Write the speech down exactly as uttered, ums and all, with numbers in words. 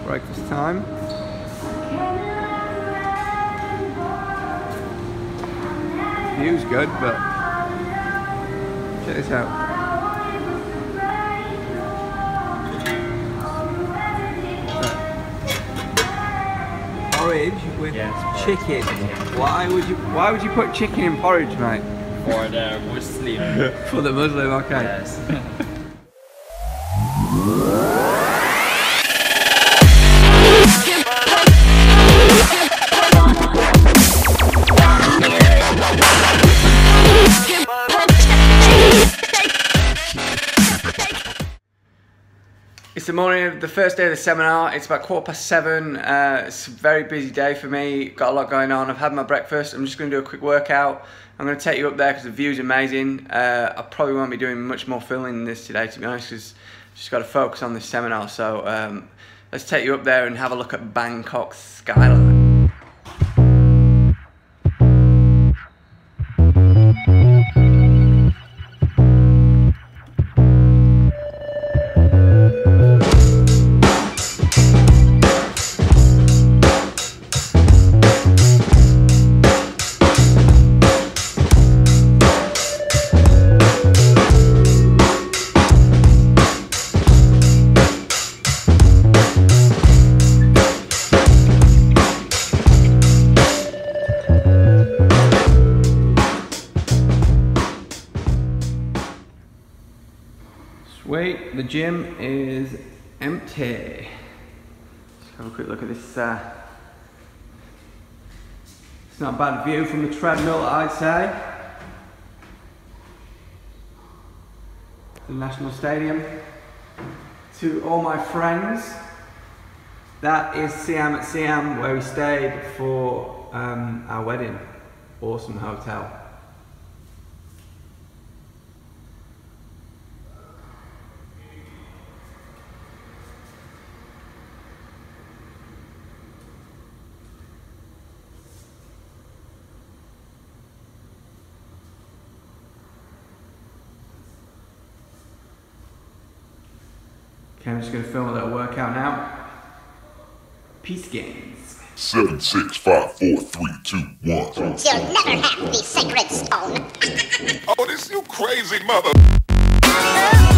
breakfast time. View's good, but check this out. Porridge with yes, chicken. Why would you? Why would you put chicken in porridge, mate? For the Muslim. For the Muslim, okay. Yes. It's the morning of the first day of the seminar. It's about quarter past seven. Uh, it's a very busy day for me. Got a lot going on. I've had my breakfast. I'm just going to do a quick workout. I'm going to take you up there because the view's amazing. Uh, I probably won't be doing much more filming than this today, to be honest, because I've just got to focus on this seminar. So um, let's take you up there and have a look at Bangkok Skyline. Sweet, the gym is empty. Let's have a quick look at this. Uh, it's not a bad view from the treadmill, I'd say. The National Stadium. To all my friends, that is Siam at Siam, where we stayed for um, our wedding. Awesome hotel. Okay, I'm just going to film a little workout now. Peace games. Seven, six, five, four, three, two, one. You'll never have the sacred stone. Oh, this you crazy mother.